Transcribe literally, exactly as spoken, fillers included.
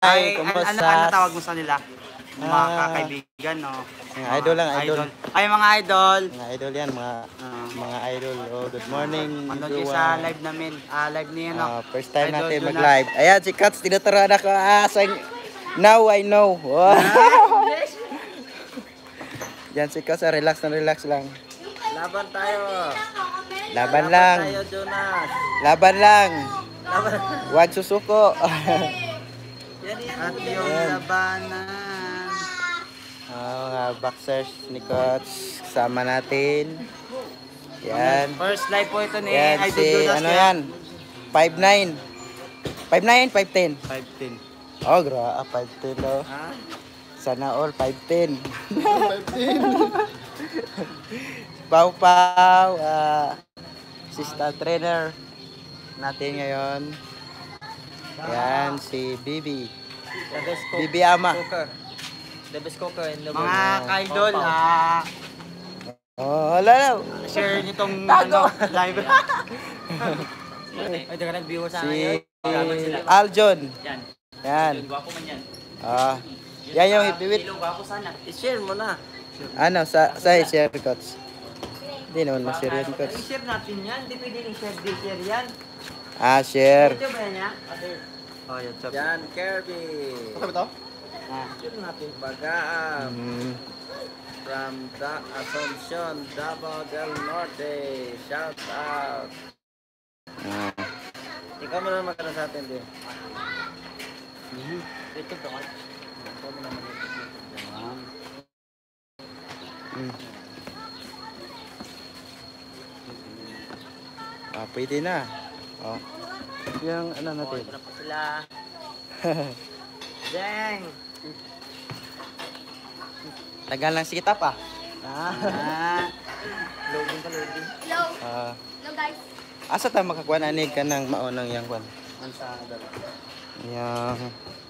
Ay, ano, kumusta? ano tawag mo sa nila? Mga Ah. kakaibigan, no? Mga idol lang, idol. Ay, mga idol. Mga idol yan, mga Ah. mga idol. Oh, good morning. Manood kayo sa live namin. Ah, live niya, no? Ah, first time Idol natin Jonas. mag-live. Ayan, si Kats, tinuturo na ko. Ah, sang... Now I know. Wow. Yan si Kats, ah, relax na relax lang. Laban tayo. Laban lang. Tayo, Jonas. Laban lang. Laban. Huwag susuko. Yan yan. At yung labanan. Ah, mga boxers ni Kats, kasama natin. Yan. First live po ito ni Yan, Idol si, Jonas. ano yan? five nine. five nine, five ten. five ten. Oh, gra, five ten daw. Ha? Sana all five ten. five ten. Pau Pau, uh, assistant trainer natin ngayon. Yan, si Bibi. The best cook. Bibi Ama. Cooker. The best cooker in the world. Mga ka-idol, ah, Oh, wala na. share nitong ano, live. Ay, teka nag-viewer sa Si akin. Aljon. Yan. Yan. Gwapo man yan. Ah, yan yung hipiwit. Kilo gwapo sana. I-share mo na. Ano, sa sa share coach. Hindi naman ma-share yun, coach. I-share natin yan. Hindi pwede i-share. Di-share yan. Ah, share. Ito ba yan niya? Oh, yan, sab. Yan, Kirby. Ano ba ito? Ah. Share natin bagaan. Hmm. From the Assumption, Davao del Norte. Shout out. Ah. Ikaw mo naman magkano sa atin din. Mhm. Ito to. Ikaw mo naman ito. Yan. Hmm. Ah, pwede na. Oh. Yung ano Oh, natin. ito na po sila. Dang! Tagal lang sikita pa. Ah. Loading ka, loading. Hello. Ah, Hello guys. asa ta makakuha na ni ka ng maunang yang kwan. Ang sa dalawa. Yang